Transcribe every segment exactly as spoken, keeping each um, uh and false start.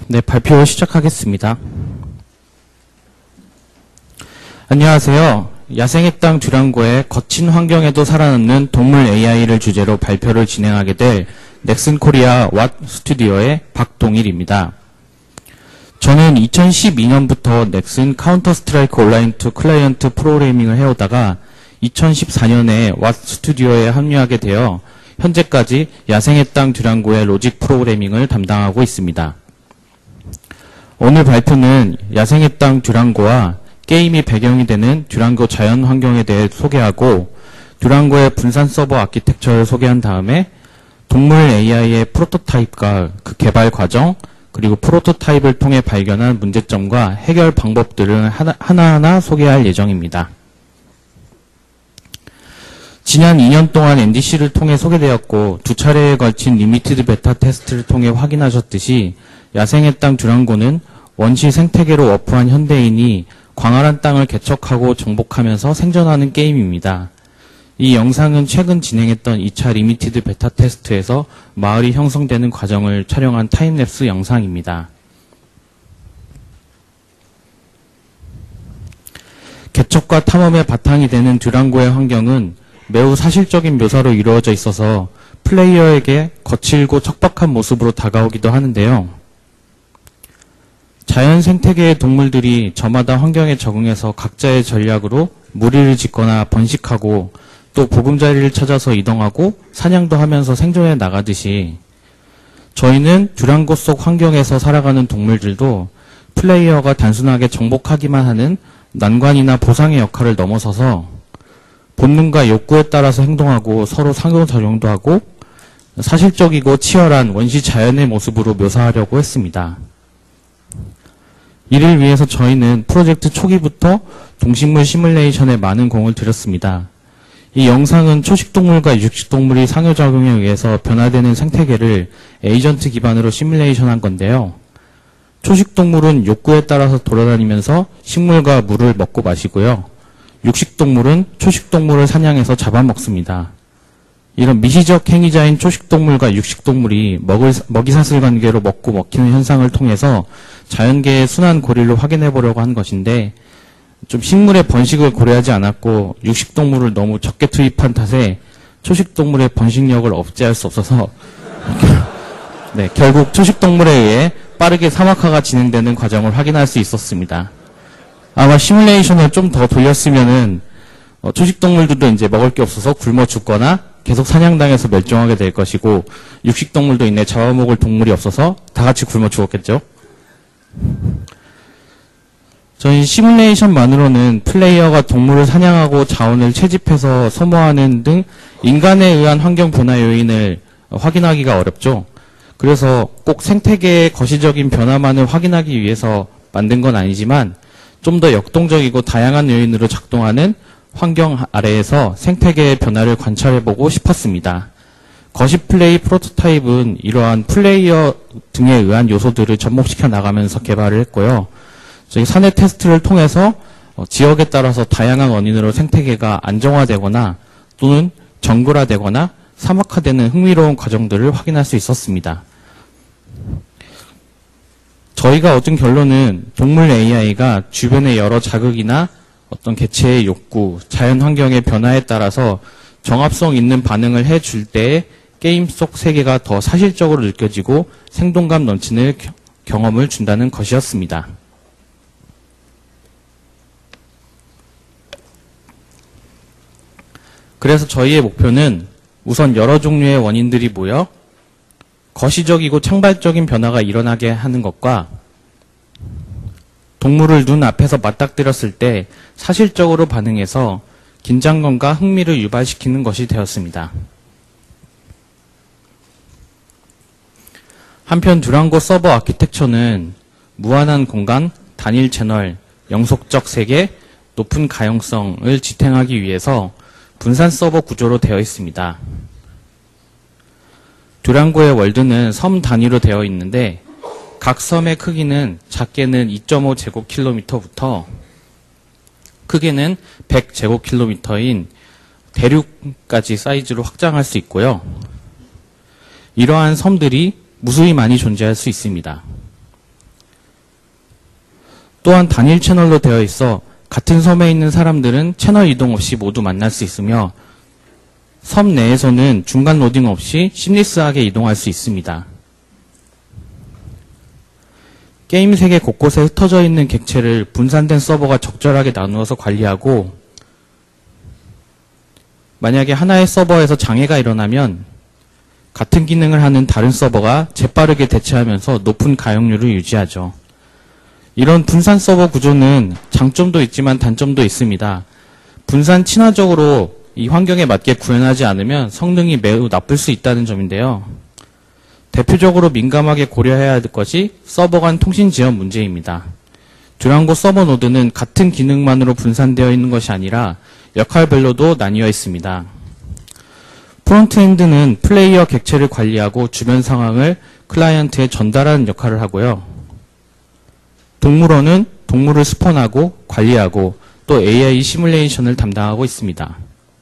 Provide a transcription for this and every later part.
네, 발표 시작하겠습니다. 안녕하세요. 야생의 땅 듀랑고의 거친 환경에도 살아남는 동물 에이아이를 주제로 발표를 진행하게 될 넥슨 코리아 왓 스튜디오의 박동일입니다. 저는 이천십이 년부터 넥슨 카운터 스트라이크 온라인 투 클라이언트 프로그래밍을 해오다가 이천십사 년에 왓 스튜디오에 합류하게 되어 현재까지 야생의 땅 듀랑고의 로직 프로그래밍을 담당하고 있습니다. 오늘 발표는 야생의 땅 듀랑고와 게임이 배경이 되는 듀랑고 자연 환경에 대해 소개하고 듀랑고의 분산 서버 아키텍처를 소개한 다음에 동물 에이아이의 프로토타입과 그 개발 과정, 그리고 프로토타입을 통해 발견한 문제점과 해결 방법들을 하나, 하나하나 소개할 예정입니다. 지난 이 년 동안 엔디씨를 통해 소개되었고 두 차례에 걸친 리미티드 베타 테스트를 통해 확인하셨듯이 야생의 땅 듀랑고는 원시 생태계로 워프한 현대인이 광활한 땅을 개척하고 정복하면서 생존하는 게임입니다. 이 영상은 최근 진행했던 이 차 리미티드 베타 테스트에서 마을이 형성되는 과정을 촬영한 타임랩스 영상입니다. 개척과 탐험의 바탕이 되는 듀랑고의 환경은 매우 사실적인 묘사로 이루어져 있어서 플레이어에게 거칠고 척박한 모습으로 다가오기도 하는데요. 자연 생태계의 동물들이 저마다 환경에 적응해서 각자의 전략으로 무리를 짓거나 번식하고 또 보금자리를 찾아서 이동하고 사냥도 하면서 생존해 나가듯이 저희는 듀랑고 속 환경에서 살아가는 동물들도 플레이어가 단순하게 정복하기만 하는 난관이나 보상의 역할을 넘어서서 본능과 욕구에 따라서 행동하고 서로 상호작용도 하고 사실적이고 치열한 원시 자연의 모습으로 묘사하려고 했습니다. 이를 위해서 저희는 프로젝트 초기부터 동식물 시뮬레이션에 많은 공을 들였습니다. 이 영상은 초식동물과 육식동물이 상호작용에 의해서 변화되는 생태계를 에이전트 기반으로 시뮬레이션한 건데요. 초식동물은 욕구에 따라서 돌아다니면서 식물과 물을 먹고 마시고요. 육식동물은 초식동물을 사냥해서 잡아먹습니다. 이런 미시적 행위자인 초식동물과 육식동물이 먹을, 먹이사슬 관계로 먹고 먹히는 현상을 통해서 자연계의 순환 고리를 확인해 보려고 한 것인데 좀 식물의 번식을 고려하지 않았고 육식동물을 너무 적게 투입한 탓에 초식동물의 번식력을 억제할 수 없어서 네, 결국 초식동물에 의해 빠르게 사막화가 진행되는 과정을 확인할 수 있었습니다. 아마 시뮬레이션을 좀 더 돌렸으면은 어, 초식동물들도 이제 먹을 게 없어서 굶어 죽거나 계속 사냥당해서 멸종하게 될 것이고 육식동물도 있네 잡아먹을 동물이 없어서 다 같이 굶어 죽었겠죠. 저희 시뮬레이션만으로는 플레이어가 동물을 사냥하고 자원을 채집해서 소모하는 등 인간에 의한 환경 변화 요인을 확인하기가 어렵죠. 그래서 꼭 생태계의 거시적인 변화만을 확인하기 위해서 만든 건 아니지만 좀 더 역동적이고 다양한 요인으로 작동하는 환경 아래에서 생태계의 변화를 관찰해보고 싶었습니다. 거시 플레이 프로토타입은 이러한 플레이어 등에 의한 요소들을 접목시켜 나가면서 개발을 했고요. 저희 사내 테스트를 통해서 지역에 따라서 다양한 원인으로 생태계가 안정화되거나 또는 정글화되거나 사막화되는 흥미로운 과정들을 확인할 수 있었습니다. 저희가 얻은 결론은 동물 에이아이가 주변의 여러 자극이나 어떤 개체의 욕구, 자연 환경의 변화에 따라서 정합성 있는 반응을 해줄 때 게임 속 세계가 더 사실적으로 느껴지고 생동감 넘치는 경험을 준다는 것이었습니다. 그래서 저희의 목표는 우선 여러 종류의 원인들이 모여 거시적이고 창발적인 변화가 일어나게 하는 것과 동물을 눈앞에서 맞닥뜨렸을 때 사실적으로 반응해서 긴장감과 흥미를 유발시키는 것이 되었습니다. 한편 듀랑고 서버 아키텍처는 무한한 공간, 단일 채널, 영속적 세계, 높은 가용성을 지탱하기 위해서 분산 서버 구조로 되어 있습니다. 듀랑고의 월드는 섬 단위로 되어 있는데 각 섬의 크기는 작게는 이 점 오 제곱킬로미터부터 크게는 백 제곱킬로미터인 대륙까지 사이즈로 확장할 수 있고요. 이러한 섬들이 무수히 많이 존재할 수 있습니다. 또한 단일 채널로 되어 있어 같은 섬에 있는 사람들은 채널 이동 없이 모두 만날 수 있으며 섬 내에서는 중간 로딩 없이 심리스하게 이동할 수 있습니다. 게임 세계 곳곳에 흩어져 있는 객체를 분산된 서버가 적절하게 나누어서 관리하고, 만약에 하나의 서버에서 장애가 일어나면 같은 기능을 하는 다른 서버가 재빠르게 대체하면서 높은 가용률을 유지하죠. 이런 분산 서버 구조는 장점도 있지만 단점도 있습니다. 분산 친화적으로 이 환경에 맞게 구현하지 않으면 성능이 매우 나쁠 수 있다는 점인데요. 대표적으로 민감하게 고려해야 할 것이 서버 간 통신 지연 문제입니다. 듀랑고 서버 노드는 같은 기능만으로 분산되어 있는 것이 아니라 역할별로도 나뉘어 있습니다. 프론트엔드는 플레이어 객체를 관리하고 주변 상황을 클라이언트에 전달하는 역할을 하고요. 동물원은 동물을 스폰하고 관리하고 또 에이아이 시뮬레이션을 담당하고 있습니다.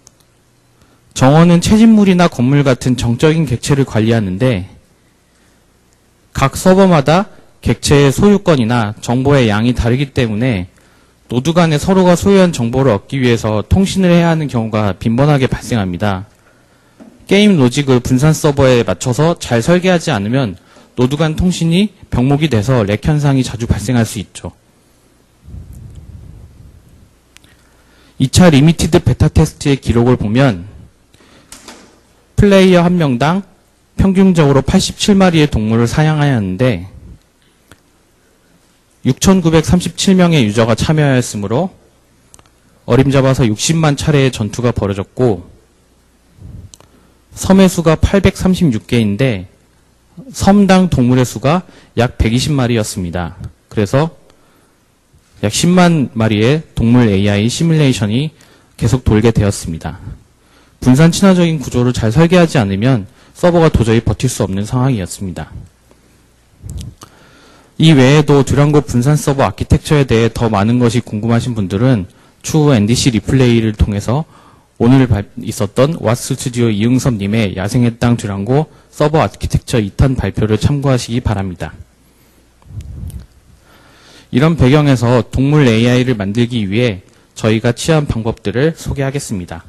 정원은 채집물이나 건물 같은 정적인 객체를 관리하는데 각 서버마다 객체의 소유권이나 정보의 양이 다르기 때문에 노드 간에 서로가 소유한 정보를 얻기 위해서 통신을 해야 하는 경우가 빈번하게 발생합니다. 게임 로직을 분산 서버에 맞춰서 잘 설계하지 않으면 노드 간 통신이 병목이 돼서 렉 현상이 자주 발생할 수 있죠. 이 차 리미티드 베타 테스트의 기록을 보면 플레이어 한 명당 평균적으로 팔십칠 마리의 동물을 사냥하였는데 육천구백삼십칠 명의 유저가 참여하였으므로 어림잡아서 육십만 차례의 전투가 벌어졌고 섬의 수가 팔백삼십육 개인데 섬당 동물의 수가 약 백이십 마리였습니다. 그래서 약 십만 마리의 동물 에이아이 시뮬레이션이 계속 돌게 되었습니다. 분산 친화적인 구조를 잘 설계하지 않으면 서버가 도저히 버틸 수 없는 상황이었습니다. 이 외에도 듀랑고 분산 서버 아키텍처에 대해 더 많은 것이 궁금하신 분들은 추후 엔디씨 리플레이를 통해서 오늘 있었던 왓스튜디오 이응섭님의 야생의 땅 듀랑고 서버 아키텍처 이 탄 발표를 참고하시기 바랍니다. 이런 배경에서 동물 에이아이를 만들기 위해 저희가 취한 방법들을 소개하겠습니다.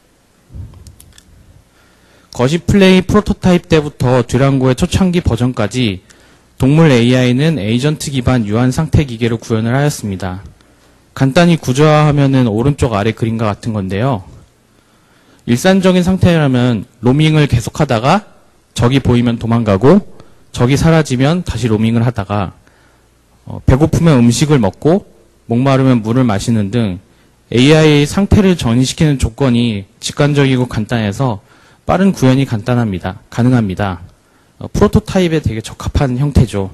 거시 플레이 프로토타입 때부터 듀랑고의 초창기 버전까지 동물 에이아이는 에이전트 기반 유한 상태 기계로 구현을 하였습니다. 간단히 구조화하면은 오른쪽 아래 그림과 같은 건데요. 일반적인 상태라면 로밍을 계속하다가 적이 보이면 도망가고 적이 사라지면 다시 로밍을 하다가 어, 배고프면 음식을 먹고 목마르면 물을 마시는 등 에이아이의 상태를 전이시키는 조건이 직관적이고 간단해서 빠른 구현이 간단합니다. 가능합니다. 어, 프로토타입에 되게 적합한 형태죠.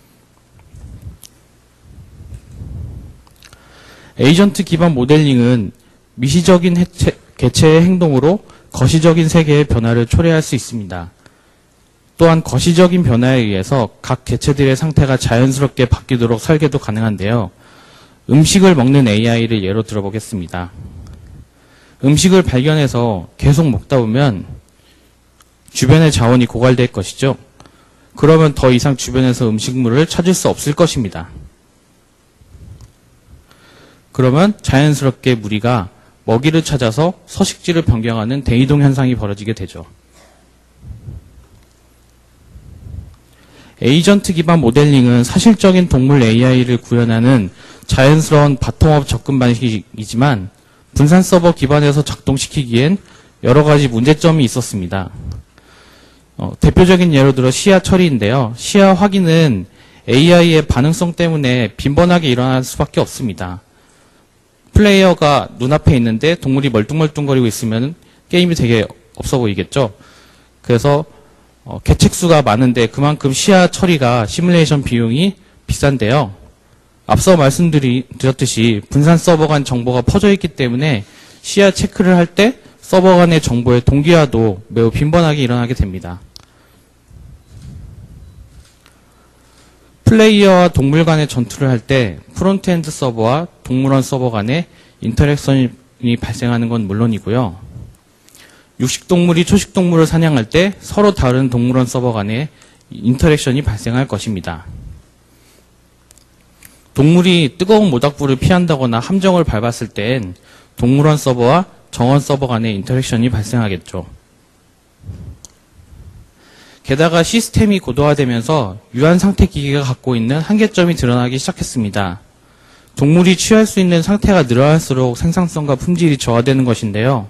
에이전트 기반 모델링은 미시적인 해체, 개체의 행동으로 거시적인 세계의 변화를 초래할 수 있습니다. 또한 거시적인 변화에 의해서 각 개체들의 상태가 자연스럽게 바뀌도록 설계도 가능한데요. 음식을 먹는 에이아이를 예로 들어보겠습니다. 음식을 발견해서 계속 먹다 보면 주변의 자원이 고갈될 것이죠. 그러면 더 이상 주변에서 음식물을 찾을 수 없을 것입니다. 그러면 자연스럽게 무리가 먹이를 찾아서 서식지를 변경하는 대이동 현상이 벌어지게 되죠. 에이전트 기반 모델링은 사실적인 동물 에이아이를 구현하는 자연스러운 바텀업 접근 방식이지만 분산 서버 기반에서 작동시키기엔 여러 가지 문제점이 있었습니다. 어, 대표적인 예로 들어 시야 처리인데요. 시야 확인은 에이아이의 반응성 때문에 빈번하게 일어날 수밖에 없습니다. 플레이어가 눈앞에 있는데 동물이 멀뚱멀뚱거리고 있으면 게임이 되게 없어 보이겠죠. 그래서 어, 개체수가 많은데 그만큼 시야 처리가 시뮬레이션 비용이 비싼데요. 앞서 말씀드렸듯이 분산 서버 간 정보가 퍼져 있기 때문에 시야 체크를 할 때 서버 간의 정보의 동기화도 매우 빈번하게 일어나게 됩니다. 플레이어와 동물 간의 전투를 할 때 프론트엔드 서버와 동물원 서버 간의 인터랙션이 발생하는 건 물론이고요. 육식동물이 초식동물을 사냥할 때 서로 다른 동물원 서버 간의 인터랙션이 발생할 것입니다. 동물이 뜨거운 모닥불을 피한다거나 함정을 밟았을 땐 동물원 서버와 정원 서버 간의 인터랙션이 발생하겠죠. 게다가 시스템이 고도화되면서 유한 상태 기계가 갖고 있는 한계점이 드러나기 시작했습니다. 동물이 취할 수 있는 상태가 늘어날수록 생산성과 품질이 저하되는 것인데요.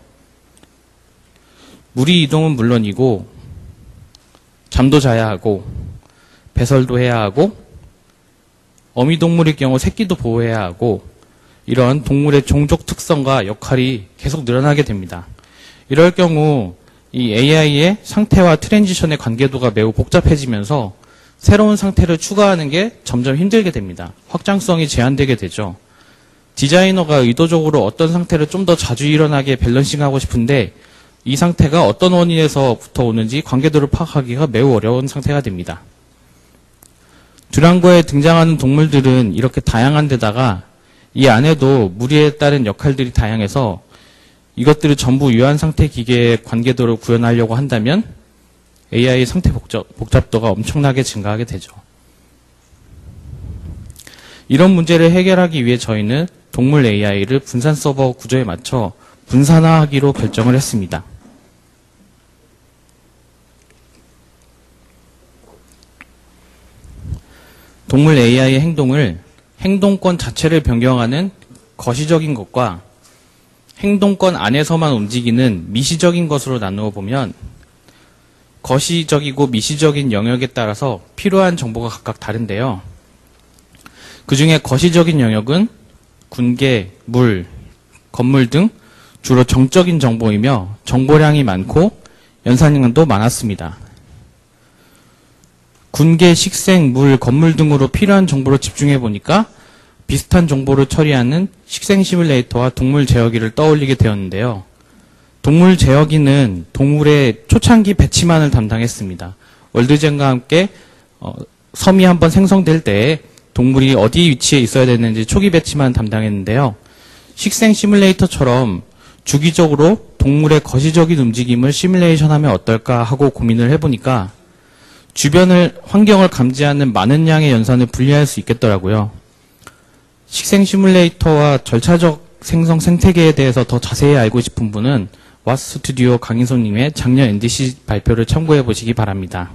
무리 이동은 물론이고 잠도 자야 하고 배설도 해야 하고 어미동물일 경우 새끼도 보호해야 하고 이런 동물의 종족 특성과 역할이 계속 늘어나게 됩니다. 이럴 경우 이 에이아이의 상태와 트랜지션의 관계도가 매우 복잡해지면서 새로운 상태를 추가하는 게 점점 힘들게 됩니다. 확장성이 제한되게 되죠. 디자이너가 의도적으로 어떤 상태를 좀 더 자주 일어나게 밸런싱하고 싶은데 이 상태가 어떤 원인에서부터 오는지 관계도를 파악하기가 매우 어려운 상태가 됩니다. 듀랑고에 등장하는 동물들은 이렇게 다양한 데다가 이 안에도 무리에 따른 역할들이 다양해서 이것들을 전부 유한 상태 기계의 관계도를 구현하려고 한다면 에이아이 상태 복잡, 복잡도가 엄청나게 증가하게 되죠. 이런 문제를 해결하기 위해 저희는 동물 에이아이를 분산 서버 구조에 맞춰 분산화하기로 결정을 했습니다. 동물 에이아이의 행동을 행동권 자체를 변경하는 거시적인 것과 행동권 안에서만 움직이는 미시적인 것으로 나누어 보면 거시적이고 미시적인 영역에 따라서 필요한 정보가 각각 다른데요. 그 중에 거시적인 영역은 군계, 물, 건물 등 주로 정적인 정보이며 정보량이 많고 연산량도 많았습니다. 군계, 식생, 물, 건물 등으로 필요한 정보를 집중해 보니까 비슷한 정보를 처리하는 식생 시뮬레이터와 동물 제어기를 떠올리게 되었는데요. 동물 제어기는 동물의 초창기 배치만을 담당했습니다. 월드젠과 함께 어, 섬이 한번 생성될 때 동물이 어디 위치에 있어야 되는지 초기 배치만 담당했는데요. 식생 시뮬레이터처럼 주기적으로 동물의 거시적인 움직임을 시뮬레이션하면 어떨까 하고 고민을 해보니까 주변을 환경을 감지하는 많은 양의 연산을 분리할 수 있겠더라고요. 식생 시뮬레이터와 절차적 생성 생태계에 대해서 더 자세히 알고 싶은 분은 왓스튜디오 강인손님의 작년 엔디씨 발표를 참고해 보시기 바랍니다.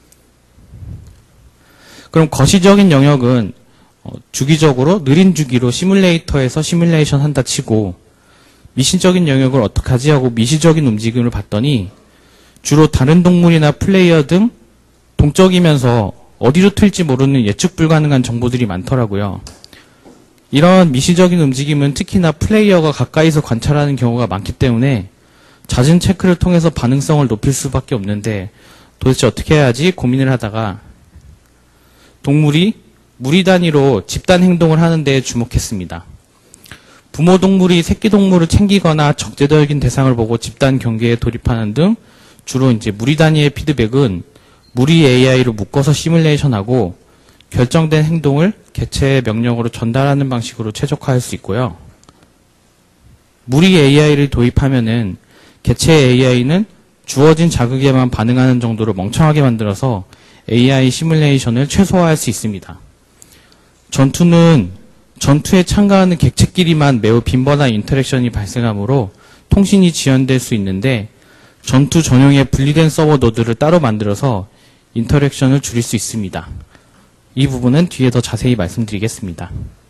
그럼 거시적인 영역은 주기적으로 느린 주기로 시뮬레이터에서 시뮬레이션 한다 치고 미시적인 영역을 어떻게 하지 하고 미시적인 움직임을 봤더니 주로 다른 동물이나 플레이어 등 동적이면서 어디로 튈지 모르는 예측 불가능한 정보들이 많더라고요. 이런 미시적인 움직임은 특히나 플레이어가 가까이서 관찰하는 경우가 많기 때문에 잦은 체크를 통해서 반응성을 높일 수밖에 없는데 도대체 어떻게 해야지 고민을 하다가 동물이 무리 단위로 집단 행동을 하는 데에 주목했습니다. 부모 동물이 새끼 동물을 챙기거나 적대적인 대상을 보고 집단 경계에 돌입하는 등 주로 이제 무리 단위의 피드백은 무리 에이아이로 묶어서 시뮬레이션하고 결정된 행동을 개체의 명령으로 전달하는 방식으로 최적화할 수 있고요. 무리 에이아이를 도입하면은 개체 에이아이는 주어진 자극에만 반응하는 정도로 멍청하게 만들어서 에이아이 시뮬레이션을 최소화할 수 있습니다. 전투는 전투에 참가하는 객체끼리만 매우 빈번한 인터랙션이 발생하므로 통신이 지연될 수 있는데 전투 전용의 분리된 서버 노드를 따로 만들어서 인터랙션을 줄일 수 있습니다. 이 부분은 뒤에 더 자세히 말씀드리겠습니다.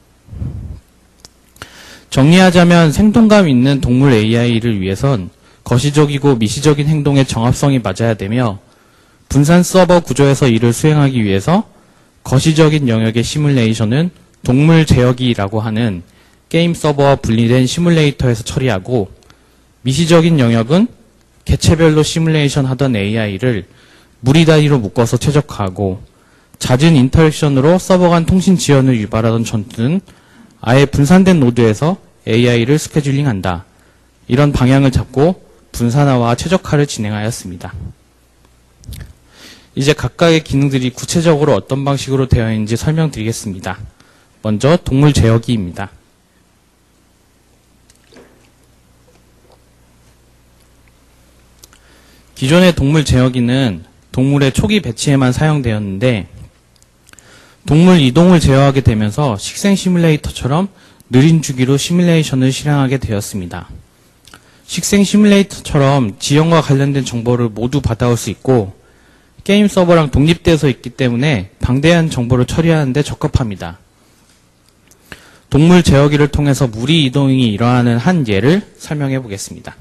정리하자면 생동감 있는 동물 에이아이를 위해선 거시적이고 미시적인 행동의 정합성이 맞아야 되며 분산 서버 구조에서 이를 수행하기 위해서 거시적인 영역의 시뮬레이션은 동물 제어기라고 하는 게임 서버와 분리된 시뮬레이터에서 처리하고 미시적인 영역은 개체별로 시뮬레이션 하던 에이아이를 무리 단위로 묶어서 최적화하고 잦은 인터랙션으로 서버 간 통신 지연을 유발하던 전투는 아예 분산된 노드에서 에이아이를 스케줄링한다. 이런 방향을 잡고 분산화와 최적화를 진행하였습니다. 이제 각각의 기능들이 구체적으로 어떤 방식으로 되어 있는지 설명드리겠습니다. 먼저 동물 제어기입니다. 기존의 동물 제어기는 동물의 초기 배치에만 사용되었는데 동물 이동을 제어하게 되면서 식생 시뮬레이터처럼 느린 주기로 시뮬레이션을 실행하게 되었습니다. 식생 시뮬레이터처럼 지형과 관련된 정보를 모두 받아올 수 있고 게임 서버랑 독립되어 있기 때문에 방대한 정보를 처리하는 데 적합합니다. 동물 제어기를 통해서 무리 이동이 일어나는 한 예를 설명해 보겠습니다.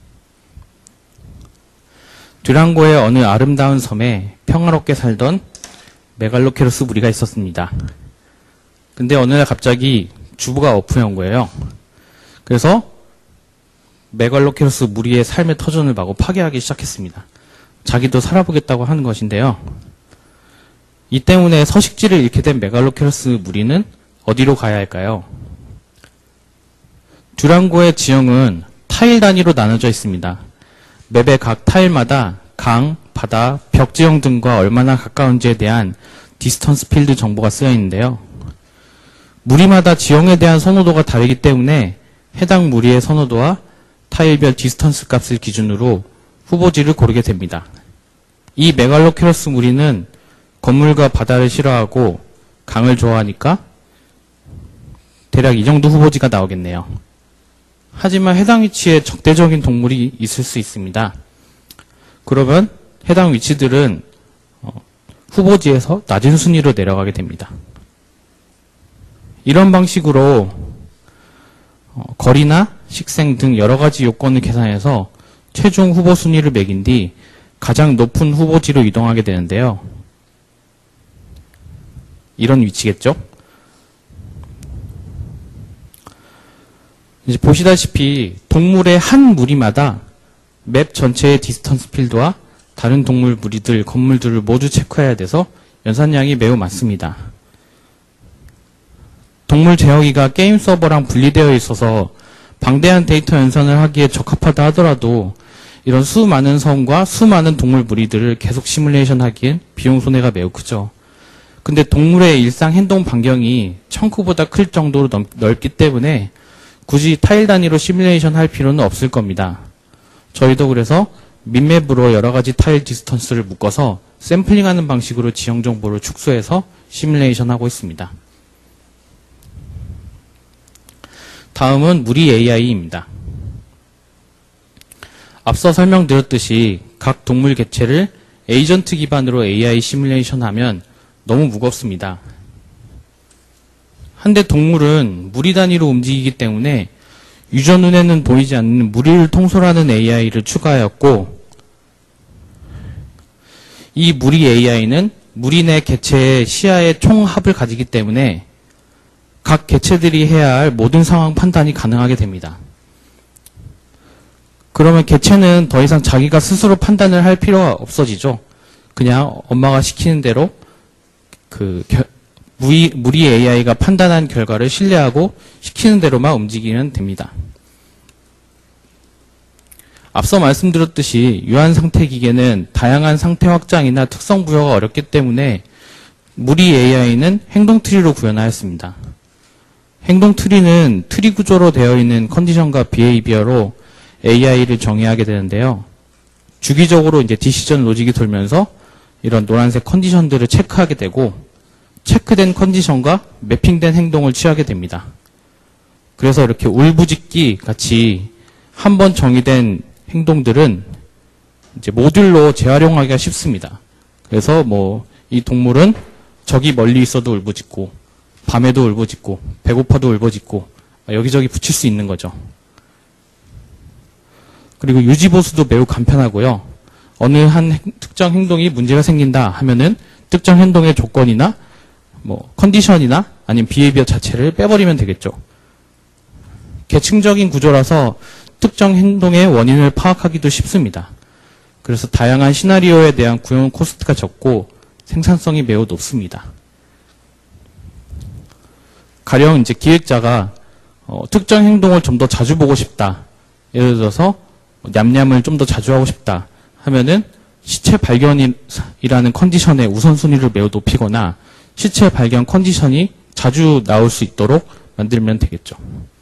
듀랑고의 어느 아름다운 섬에 평화롭게 살던 메갈로케로스 무리가 있었습니다. 근데 어느 날 갑자기 주부가 어프한 거예요. 그래서 메갈로케로스 무리의 삶의 터전을 마구 파괴하기 시작했습니다. 자기도 살아보겠다고 하는 것인데요. 이 때문에 서식지를 잃게 된 메갈로케로스 무리는 어디로 가야 할까요? 듀랑고의 지형은 타일 단위로 나눠져 있습니다. 맵의 각 타일마다 강, 바다, 벽 지형 등과 얼마나 가까운지에 대한 디스턴스 필드 정보가 쓰여 있는데요. 무리마다 지형에 대한 선호도가 다르기 때문에 해당 무리의 선호도와 타일별 디스턴스 값을 기준으로 후보지를 고르게 됩니다. 이 메갈로케로스 무리는 건물과 바다를 싫어하고 강을 좋아하니까 대략 이 정도 후보지가 나오겠네요. 하지만 해당 위치에 적대적인 동물이 있을 수 있습니다. 그러면 해당 위치들은 후보지에서 낮은 순위로 내려가게 됩니다. 이런 방식으로 거리나 식생 등 여러 가지 요건을 계산해서 최종 후보 순위를 매긴 뒤 가장 높은 후보지로 이동하게 되는데요. 이런 위치겠죠? 이제 보시다시피 동물의 한 무리마다 맵 전체의 디스턴스 필드와 다른 동물 무리들, 건물들을 모두 체크해야 돼서 연산량이 매우 많습니다. 동물 제어기가 게임 서버랑 분리되어 있어서 방대한 데이터 연산을 하기에 적합하다 하더라도 이런 수많은 섬과 수많은 동물 무리들을 계속 시뮬레이션 하기엔 비용 손해가 매우 크죠. 근데 동물의 일상 행동 반경이 청구보다 클 정도로 넓기 때문에 굳이 타일 단위로 시뮬레이션 할 필요는 없을 겁니다. 저희도 그래서 민맵으로 여러 가지 타일 디스턴스를 묶어서 샘플링하는 방식으로 지형 정보를 축소해서 시뮬레이션 하고 있습니다. 다음은 무리 에이아이입니다. 앞서 설명드렸듯이 각 동물 개체를 에이전트 기반으로 에이아이 시뮬레이션 하면 너무 무겁습니다. 한데 동물은 무리 단위로 움직이기 때문에 유저 눈에는 보이지 않는 무리를 통솔하는 에이아이를 추가하였고, 이 무리 에이아이는 무리 내 개체의 시야의 총합을 가지기 때문에 각 개체들이 해야 할 모든 상황 판단이 가능하게 됩니다. 그러면 개체는 더 이상 자기가 스스로 판단을 할 필요가 없어지죠. 그냥 엄마가 시키는 대로 그 겨, 무리, 무리 에이아이가 판단한 결과를 신뢰하고 시키는 대로만 움직이면 됩니다. 앞서 말씀드렸듯이 유한 상태 기계는 다양한 상태 확장이나 특성 부여가 어렵기 때문에 무리 에이아이는 행동 트리로 구현하였습니다. 행동 트리는 트리 구조로 되어 있는 컨디션과 비헤이비어로 에이아이를 정의하게 되는데요. 주기적으로 이제 디시전 로직이 돌면서 이런 노란색 컨디션들을 체크하게 되고, 체크된 컨디션과 매핑된 행동을 취하게 됩니다. 그래서 이렇게 울부짖기 같이 한 번 정의된 행동들은 이제 모듈로 재활용하기가 쉽습니다. 그래서 뭐 이 동물은 저기 멀리 있어도 울부짖고, 밤에도 울부짖고, 배고파도 울부짖고, 여기저기 붙일 수 있는 거죠. 그리고 유지보수도 매우 간편하고요. 어느 한 행, 특정 행동이 문제가 생긴다 하면은 특정 행동의 조건이나 뭐 컨디션이나 아니면 비헤이비어 자체를 빼버리면 되겠죠. 계층적인 구조라서 특정 행동의 원인을 파악하기도 쉽습니다. 그래서 다양한 시나리오에 대한 구현 코스트가 적고 생산성이 매우 높습니다. 가령 이제 기획자가 어, 특정 행동을 좀 더 자주 보고 싶다. 예를 들어서 냠냠을 좀 더 자주 하고 싶다 하면은 시체 발견이라는 컨디션의 우선순위를 매우 높이거나 시체 발견 컨디션이 자주 나올 수 있도록 만들면 되겠죠.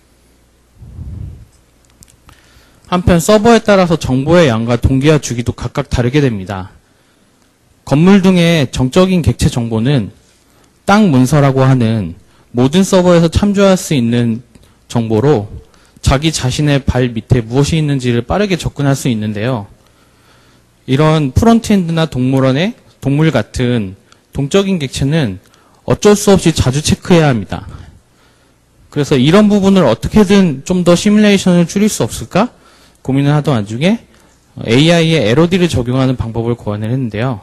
한편 서버에 따라서 정보의 양과 동기화 주기도 각각 다르게 됩니다. 건물 등의 정적인 객체 정보는 땅 문서라고 하는 모든 서버에서 참조할 수 있는 정보로 자기 자신의 발 밑에 무엇이 있는지를 빠르게 접근할 수 있는데요. 이런 프론트엔드나 동물원의 동물 같은 동적인 객체는 어쩔 수 없이 자주 체크해야 합니다. 그래서 이런 부분을 어떻게든 좀 더 시뮬레이션을 줄일 수 없을까 고민을 하던 와중에 에이아이에 엘오디를 적용하는 방법을 고안을 했는데요.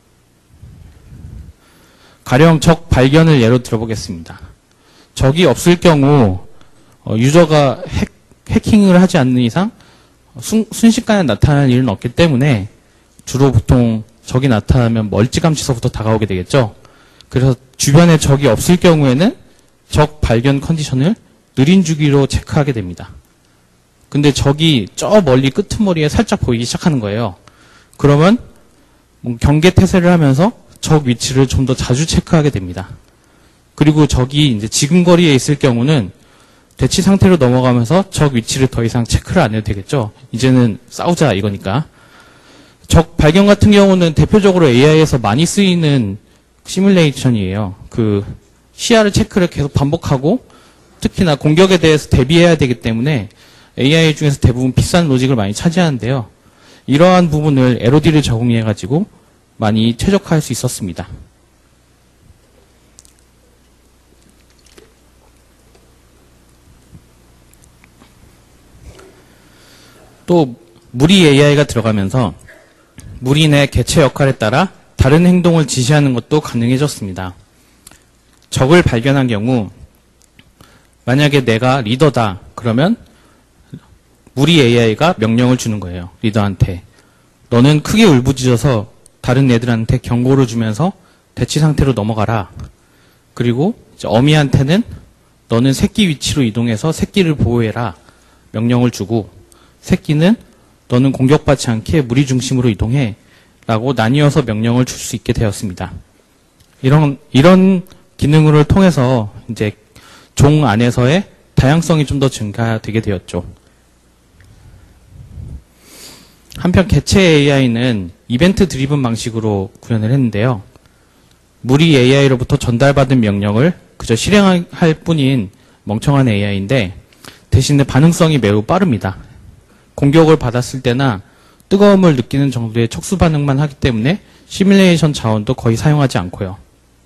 가령 적 발견을 예로 들어보겠습니다. 적이 없을 경우 유저가 핵, 해킹을 하지 않는 이상 순, 순식간에 나타날 일은 없기 때문에 주로 보통 적이 나타나면 멀찌감치서부터 다가오게 되겠죠. 그래서 주변에 적이 없을 경우에는 적 발견 컨디션을 느린 주기로 체크하게 됩니다. 근데 적이 저 멀리 끄트머리에 살짝 보이기 시작하는 거예요. 그러면 경계 태세를 하면서 적 위치를 좀 더 자주 체크하게 됩니다. 그리고 적이 이제 지근거리에 있을 경우는 대치 상태로 넘어가면서 적 위치를 더 이상 체크를 안 해도 되겠죠. 이제는 싸우자 이거니까. 적 발견 같은 경우는 대표적으로 에이아이에서 많이 쓰이는 시뮬레이션이에요. 그 시야를 체크를 계속 반복하고 특히나 공격에 대해서 대비해야 되기 때문에 에이아이 중에서 대부분 비싼 로직을 많이 차지하는데요. 이러한 부분을 엘오디를 적용해가지고 많이 최적화할 수 있었습니다. 또 무리 에이아이가 들어가면서 무리 내 개체 역할에 따라 다른 행동을 지시하는 것도 가능해졌습니다. 적을 발견한 경우 만약에 내가 리더다 그러면 무리 에이아이가 명령을 주는 거예요. 리더한테. 너는 크게 울부짖어서 다른 애들한테 경고를 주면서 대치 상태로 넘어가라. 그리고 이제 어미한테는 너는 새끼 위치로 이동해서 새끼를 보호해라. 명령을 주고 새끼는 너는 공격받지 않게 무리 중심으로 이동해. 라고 나뉘어서 명령을 줄 수 있게 되었습니다. 이런, 이런 기능을 통해서 이제 종 안에서의 다양성이 좀 더 증가되게 되었죠. 한편 개체 에이아이는 이벤트 드리븐 방식으로 구현을 했는데요. 무리 에이아이로부터 전달받은 명령을 그저 실행할 뿐인 멍청한 에이아이인데 대신에 반응성이 매우 빠릅니다. 공격을 받았을 때나 뜨거움을 느끼는 정도의 척수 반응만 하기 때문에 시뮬레이션 자원도 거의 사용하지 않고요.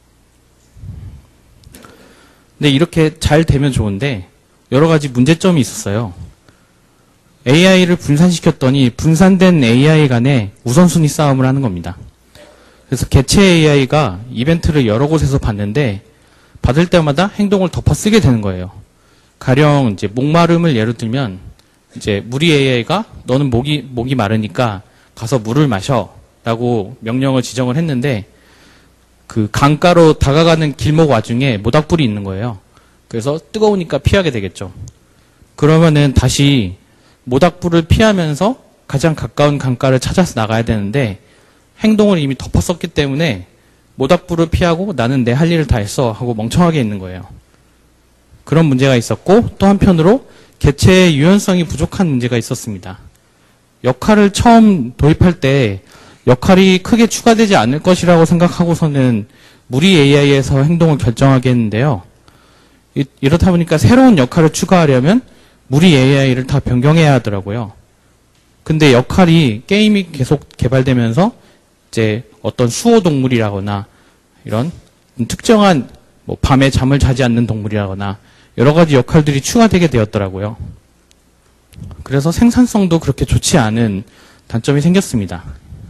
근데 이렇게 잘 되면 좋은데 여러 가지 문제점이 있었어요. 에이아이를 분산시켰더니 분산된 에이아이 간에 우선순위 싸움을 하는 겁니다. 그래서 개체 에이아이가 이벤트를 여러 곳에서 받는데 받을 때마다 행동을 덮어 쓰게 되는 거예요. 가령 이제 목마름을 예로 들면 이제 무리 에이아이가 너는 목이 목이 마르니까 가서 물을 마셔라고 명령을 지정을 했는데 그 강가로 다가가는 길목 와중에 모닥불이 있는 거예요. 그래서 뜨거우니까 피하게 되겠죠. 그러면은 다시 모닥불을 피하면서 가장 가까운 강가를 찾아서 나가야 되는데 행동을 이미 덮었었기 때문에 모닥불을 피하고 나는 내 할 일을 다 했어 하고 멍청하게 있는 거예요. 그런 문제가 있었고 또 한편으로 개체의 유연성이 부족한 문제가 있었습니다. 역할을 처음 도입할 때 역할이 크게 추가되지 않을 것이라고 생각하고서는 무리 에이아이에서 행동을 결정하게 했는데요. 이, 이렇다 보니까 새로운 역할을 추가하려면 무리 에이아이를 다 변경해야 하더라고요. 근데 역할이 게임이 계속 개발되면서 이제 어떤 수호 동물이라거나 이런 특정한 뭐 밤에 잠을 자지 않는 동물이라거나 여러 가지 역할들이 추가되게 되었더라고요. 그래서 생산성도 그렇게 좋지 않은 단점이 생겼습니다.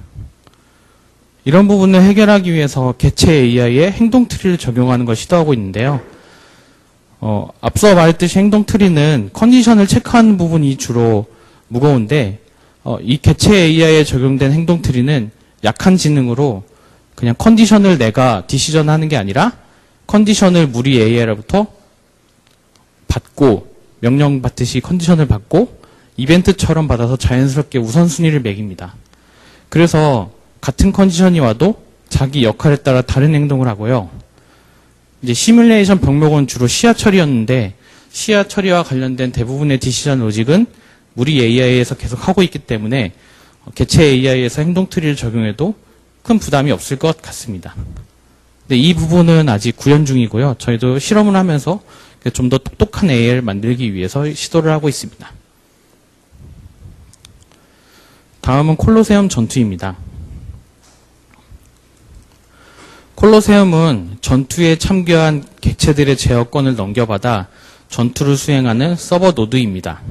이런 부분을 해결하기 위해서 개체 에이아이에 행동 트리를 적용하는 걸 시도하고 있는데요. 어, 앞서 말했듯이 행동 트리는 컨디션을 체크하는 부분이 주로 무거운데 어, 이 개체 에이아이에 적용된 행동 트리는 약한 지능으로 그냥 컨디션을 내가 디시전 하는 게 아니라 컨디션을 무리 에이아이로부터 받고 명령 받듯이 컨디션을 받고 이벤트처럼 받아서 자연스럽게 우선순위를 매깁니다. 그래서 같은 컨디션이 와도 자기 역할에 따라 다른 행동을 하고요. 이제 시뮬레이션 병목은 주로 시야 처리였는데 시야 처리와 관련된 대부분의 디시전 로직은 무리 에이아이에서 계속 하고 있기 때문에 개체 에이아이에서 행동 트리를 적용해도 큰 부담이 없을 것 같습니다. 근데 이 부분은 아직 구현 중이고요. 저희도 실험을 하면서 좀 더 똑똑한 에이아이를 만들기 위해서 시도를 하고 있습니다. 다음은 콜로세움 전투입니다. 콜로세움은 전투에 참가한 객체들의 제어권을 넘겨받아 전투를 수행하는 서버 노드입니다.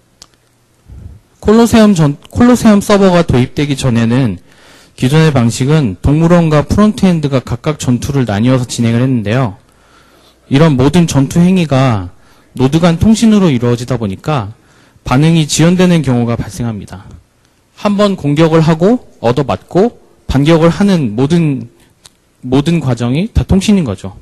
콜로세움, 전, 콜로세움 서버가 도입되기 전에는 기존의 방식은 동물원과 프론트엔드가 각각 전투를 나뉘어서 진행을 했는데요. 이런 모든 전투 행위가 노드 간 통신으로 이루어지다 보니까 반응이 지연되는 경우가 발생합니다. 한번 공격을 하고 얻어맞고 반격을 하는 모든 모든 과정이 다 통신인 거죠.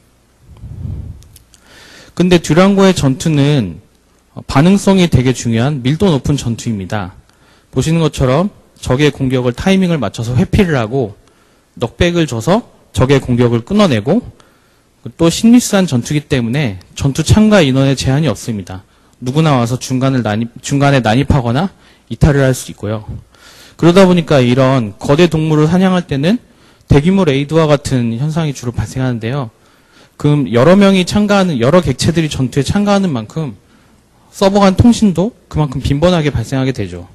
근데 듀랑고의 전투는 반응성이 되게 중요한 밀도 높은 전투입니다. 보시는 것처럼 적의 공격을 타이밍을 맞춰서 회피를 하고 넉백을 줘서 적의 공격을 끊어내고 또 심리스한 전투이기 때문에 전투 참가 인원에 제한이 없습니다. 누구나 와서 중간을 난입, 중간에 난입하거나 이탈을 할 수 있고요. 그러다 보니까 이런 거대 동물을 사냥할 때는 대규모 레이드와 같은 현상이 주로 발생하는데요. 그럼 여러 명이 참가하는, 여러 객체들이 전투에 참가하는 만큼 서버 간 통신도 그만큼 빈번하게 발생하게 되죠.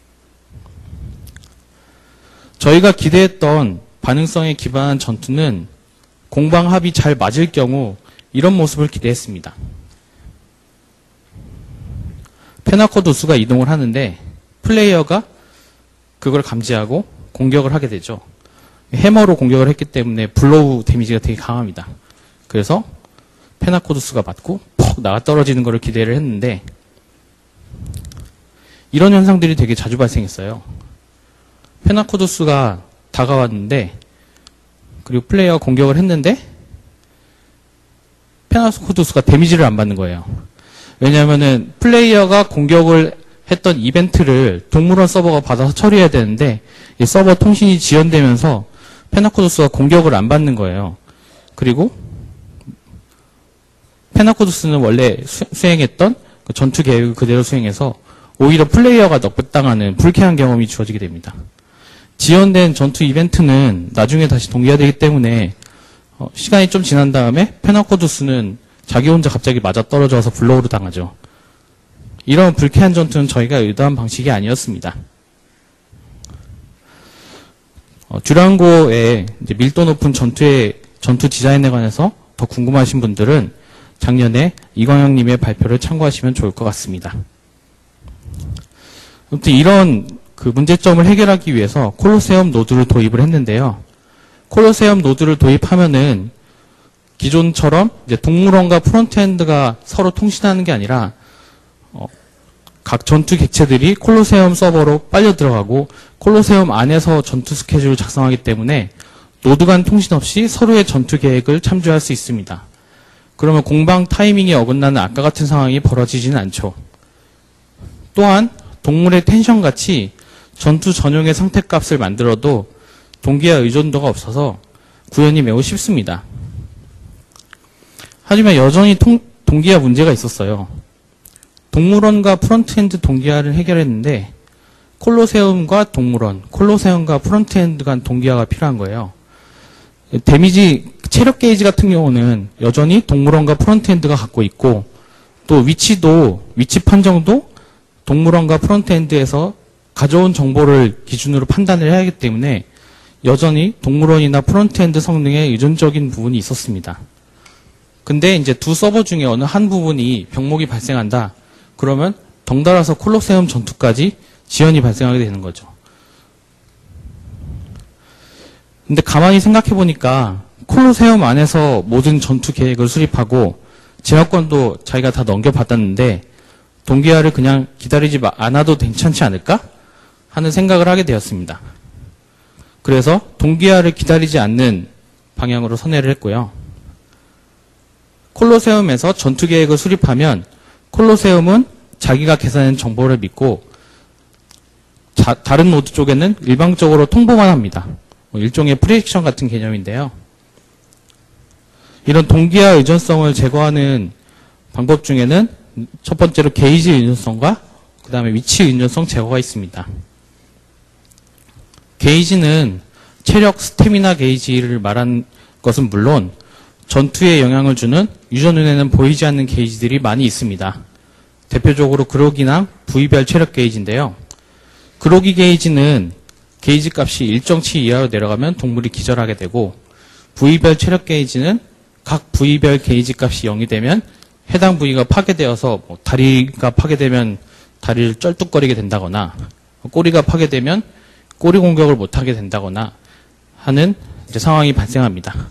저희가 기대했던 반응성에 기반한 전투는 공방 합이 잘 맞을 경우 이런 모습을 기대했습니다. 페나코두스가 이동을 하는데 플레이어가 그걸 감지하고 공격을 하게 되죠. 해머로 공격을 했기 때문에 블로우 데미지가 되게 강합니다. 그래서 페나코두스가 맞고 퍽 나가 떨어지는 것을 기대를 했는데 이런 현상들이 되게 자주 발생했어요. 페나코두스가 다가왔는데 그리고 플레이어가 공격을 했는데 페나코두스가 데미지를 안 받는 거예요. 왜냐하면은 플레이어가 공격을 했던 이벤트를 동물원 서버가 받아서 처리해야 되는데 이 서버 통신이 지연되면서 페나코두스가 공격을 안 받는 거예요. 그리고 페나코두스는 원래 수, 수행했던 그 전투 계획을 그대로 수행해서 오히려 플레이어가 넉백당하는 불쾌한 경험이 주어지게 됩니다. 지연된 전투 이벤트는 나중에 다시 동기화되기 때문에 어, 시간이 좀 지난 다음에 페나코두스는 자기 혼자 갑자기 맞아떨어져서 블로우를 당하죠. 이런 불쾌한 전투는 저희가 의도한 방식이 아니었습니다. 어, 듀랑고의 이제 밀도 높은 전투의 전투 디자인에 관해서 더 궁금하신 분들은 작년에 이광영님의 발표를 참고하시면 좋을 것 같습니다. 아무튼 이런 그 문제점을 해결하기 위해서 콜로세움 노드를 도입을 했는데요. 콜로세움 노드를 도입하면은 기존처럼 이제 동물원과 프론트엔드가 서로 통신하는 게 아니라 어, 각 전투 객체들이 콜로세움 서버로 빨려 들어가고 콜로세움 안에서 전투 스케줄을 작성하기 때문에 노드 간 통신 없이 서로의 전투 계획을 참조할 수 있습니다. 그러면 공방 타이밍이 어긋나는 아까 같은 상황이 벌어지지는 않죠. 또한 동물의 텐션 같이 전투 전용의 상태값을 만들어도 동기화 의존도가 없어서 구현이 매우 쉽습니다. 하지만 여전히 통, 동기화 문제가 있었어요. 동물원과 프론트엔드 동기화를 해결했는데 콜로세움과 동물원, 콜로세움과 프론트엔드 간 동기화가 필요한 거예요. 데미지, 체력 게이지 같은 경우는 여전히 동물원과 프론트엔드가 갖고 있고 또 위치도, 위치 판정도 동물원과 프론트엔드에서 가져온 정보를 기준으로 판단을 해야 하기 때문에 여전히 동물원이나 프론트엔드 성능에 의존적인 부분이 있었습니다. 근데 이제 두 서버 중에 어느 한 부분이 병목이 발생한다. 그러면 덩달아서 콜로세움 전투까지 지연이 발생하게 되는 거죠. 근데 가만히 생각해 보니까 콜로세움 안에서 모든 전투 계획을 수립하고 제어권도 자기가 다 넘겨받았는데 동기화를 그냥 기다리지 않아도 괜찮지 않을까? 하는 생각을 하게 되었습니다. 그래서 동기화를 기다리지 않는 방향으로 선회를 했고요. 콜로세움에서 전투 계획을 수립하면 콜로세움은 자기가 계산한 정보를 믿고 자, 다른 노드 쪽에는 일방적으로 통보만 합니다. 뭐 일종의 프리딕션 같은 개념인데요. 이런 동기화 의존성을 제거하는 방법 중에는 첫 번째로 게이지 의존성과 그 다음에 위치 의존성 제거가 있습니다. 게이지는 체력 스태미나 게이지를 말한 것은 물론 전투에 영향을 주는 유저 눈에는 보이지 않는 게이지들이 많이 있습니다. 대표적으로 그로기나 부위별 체력 게이지인데요. 그로기 게이지는 게이지 값이 일정치 이하로 내려가면 동물이 기절하게 되고, 부위별 체력 게이지는 각 부위별 게이지 값이 영이 되면 해당 부위가 파괴되어서 뭐 다리가 파괴되면 다리를 쩔뚝거리게 된다거나, 꼬리가 파괴되면 꼬리 공격을 못하게 된다거나 하는 이제 상황이 발생합니다.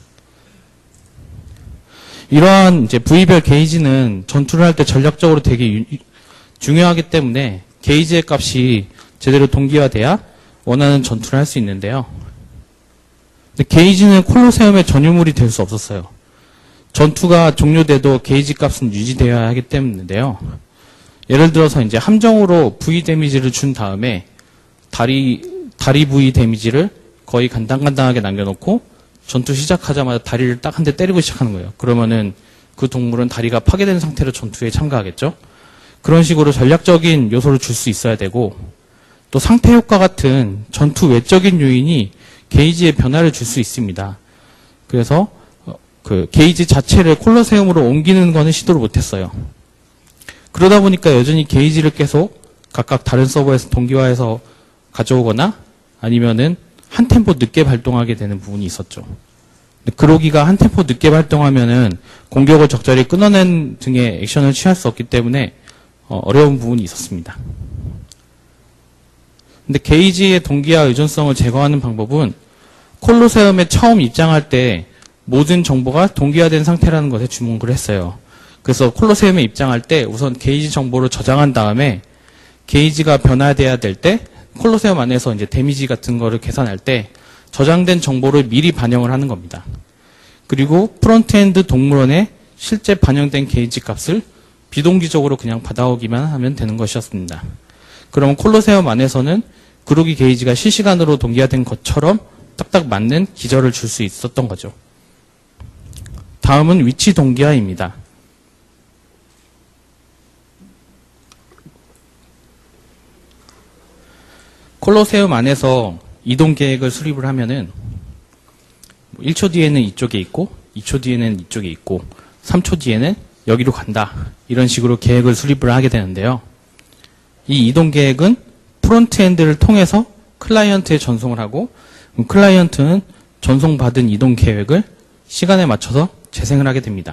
이러한 이제 부위별 게이지는 전투를 할 때 전략적으로 되게 유, 중요하기 때문에 게이지의 값이 제대로 동기화돼야 원하는 전투를 할 수 있는데요. 근데 게이지는 콜로세움의 전유물이 될 수 없었어요. 전투가 종료돼도 게이지 값은 유지되어야 하기 때문인데요. 예를 들어서 이제 함정으로 부위 데미지를 준 다음에 다리 다리 부위 데미지를 거의 간당간당하게 남겨놓고 전투 시작하자마자 다리를 딱 한 대 때리고 시작하는 거예요. 그러면은 그 동물은 다리가 파괴된 상태로 전투에 참가하겠죠. 그런 식으로 전략적인 요소를 줄 수 있어야 되고, 또 상태 효과 같은 전투 외적인 요인이 게이지에 변화를 줄 수 있습니다. 그래서 그 게이지 자체를 콜로세움으로 옮기는 거는 시도를 못했어요. 그러다 보니까 여전히 게이지를 계속 각각 다른 서버에서 동기화해서 가져오거나 아니면은 한 템포 늦게 발동하게 되는 부분이 있었죠. 그로기가 한 템포 늦게 발동하면은 공격을 적절히 끊어낸 등의 액션을 취할 수 없기 때문에 어려운 부분이 있었습니다. 근데 게이지의 동기화 의존성을 제거하는 방법은 콜로세움에 처음 입장할 때 모든 정보가 동기화된 상태라는 것에 주목을 했어요. 그래서 콜로세움에 입장할 때 우선 게이지 정보를 저장한 다음에 게이지가 변화돼야 될 때 콜로세움 안에서 이제 데미지 같은 거를 계산할 때 저장된 정보를 미리 반영을 하는 겁니다. 그리고 프론트엔드 동물원에 실제 반영된 게이지 값을 비동기적으로 그냥 받아오기만 하면 되는 것이었습니다. 그럼 콜로세움 안에서는 그로기 게이지가 실시간으로 동기화된 것처럼 딱딱 맞는 기절을 줄 수 있었던 거죠. 다음은 위치 동기화입니다. 콜로세움 안에서 이동 계획을 수립을 하면은 일 초 뒤에는 이쪽에 있고 이 초 뒤에는 이쪽에 있고 삼 초 뒤에는 여기로 간다. 이런 식으로 계획을 수립을 하게 되는데요. 이 이동 계획은 프론트엔드를 통해서 클라이언트에 전송을 하고, 클라이언트는 전송받은 이동 계획을 시간에 맞춰서 재생을 하게 됩니다.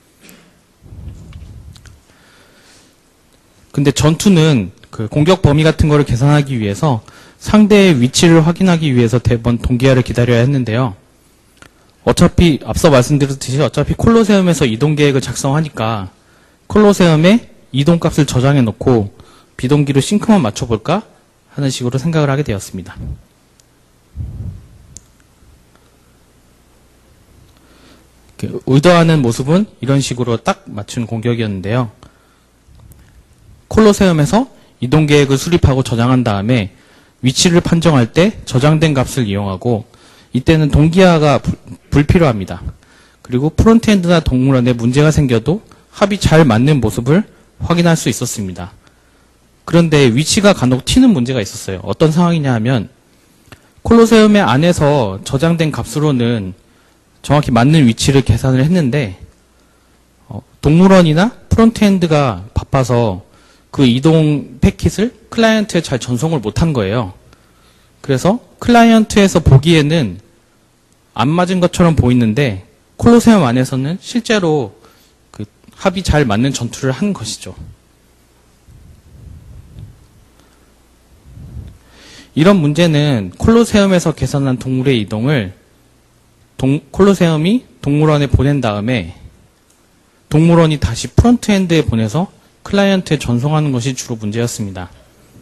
근데 전투는 그 공격 범위 같은 거를 계산하기 위해서 상대의 위치를 확인하기 위해서 대번 동기화를 기다려야 했는데요. 어차피 앞서 말씀드렸듯이 어차피 콜로세움에서 이동 계획을 작성하니까 콜로세움에 이동 값을 저장해 놓고 비동기로 싱크만 맞춰볼까 하는 식으로 생각을 하게 되었습니다. 의도하는 모습은 이런 식으로 딱 맞춘 공격이었는데요. 콜로세움에서 이동 계획을 수립하고 저장한 다음에 위치를 판정할 때 저장된 값을 이용하고, 이때는 동기화가 불, 불필요합니다. 그리고 프론트엔드나 동물원에 문제가 생겨도 합이 잘 맞는 모습을 확인할 수 있었습니다. 그런데 위치가 간혹 튀는 문제가 있었어요. 어떤 상황이냐 하면 콜로세움의 안에서 저장된 값으로는 정확히 맞는 위치를 계산을 했는데 어, 동물원이나 프론트엔드가 바빠서 그 이동 패킷을 클라이언트에 잘 전송을 못한 거예요. 그래서 클라이언트에서 보기에는 안 맞은 것처럼 보이는데 콜로세움 안에서는 실제로 그 합이 잘 맞는 전투를 한 것이죠. 이런 문제는 콜로세움에서 계산한 동물의 이동을 동, 콜로세움이 동물원에 보낸 다음에 동물원이 다시 프론트엔드에 보내서 클라이언트에 전송하는 것이 주로 문제였습니다.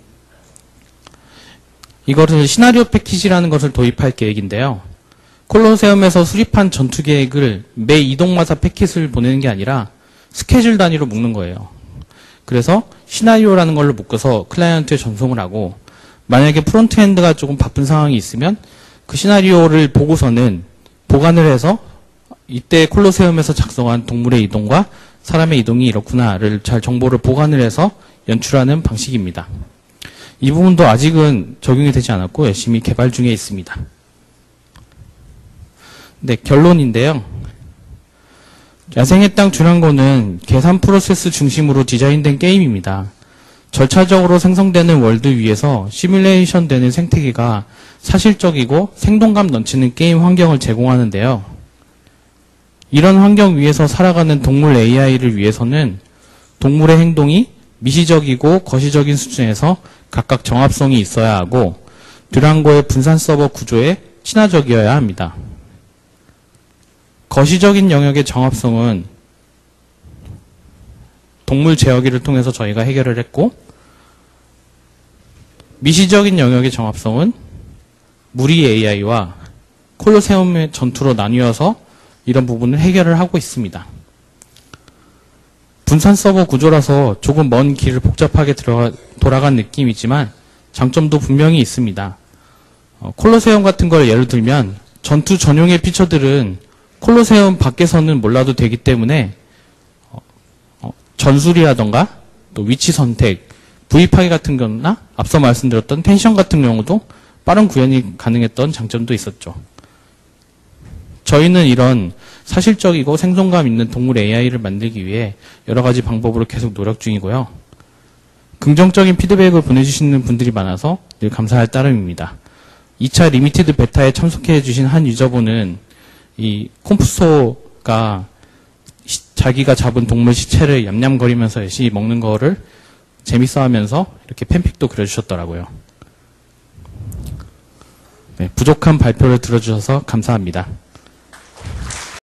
이것을 시나리오 패키지라는 것을 도입할 계획인데요. 콜로세움에서 수립한 전투 계획을 매 이동마다 패킷을 보내는 게 아니라 스케줄 단위로 묶는 거예요. 그래서 시나리오라는 걸로 묶어서 클라이언트에 전송을 하고, 만약에 프론트엔드가 조금 바쁜 상황이 있으면 그 시나리오를 보고서는 보관을 해서 이때 콜로세움에서 작성한 동물의 이동과 사람의 이동이 이렇구나를 잘 정보를 보관을 해서 연출하는 방식입니다. 이 부분도 아직은 적용이 되지 않았고 열심히 개발 중에 있습니다. 네, 결론인데요. 야생의 땅 듀랑고는 계산 프로세스 중심으로 디자인된 게임입니다. 절차적으로 생성되는 월드 위에서 시뮬레이션 되는 생태계가 사실적이고 생동감 넘치는 게임 환경을 제공하는데요. 이런 환경 위에서 살아가는 동물 에이아이를 위해서는 동물의 행동이 미시적이고 거시적인 수준에서 각각 정합성이 있어야 하고 듀랑고의 분산 서버 구조에 친화적이어야 합니다. 거시적인 영역의 정합성은 동물 제어기를 통해서 저희가 해결을 했고, 미시적인 영역의 정합성은 무리 에이아이와 콜로세움의 전투로 나뉘어서 이런 부분을 해결을 하고 있습니다. 분산 서버 구조라서 조금 먼 길을 복잡하게 들어가, 돌아간 느낌이지만 장점도 분명히 있습니다. 어, 콜로세움 같은 걸 예를 들면 전투 전용의 피처들은 콜로세움 밖에서는 몰라도 되기 때문에 어, 어, 전술이라던가 또 위치 선택, 부입하기 같은 거나 앞서 말씀드렸던 텐션 같은 경우도 빠른 구현이 가능했던 장점도 있었죠. 저희는 이런 사실적이고 생동감 있는 동물 에이아이를 만들기 위해 여러 가지 방법으로 계속 노력 중이고요. 긍정적인 피드백을 보내주시는 분들이 많아서 늘 감사할 따름입니다. 이 차 리미티드 베타에 참석해 주신 한 유저분은 이 콤프소가 시, 자기가 잡은 동물 시체를 얌얌거리면서 열심히 먹는 거를 재밌어 하면서 이렇게 팬픽도 그려주셨더라고요. 네, 부족한 발표를 들어주셔서 감사합니다.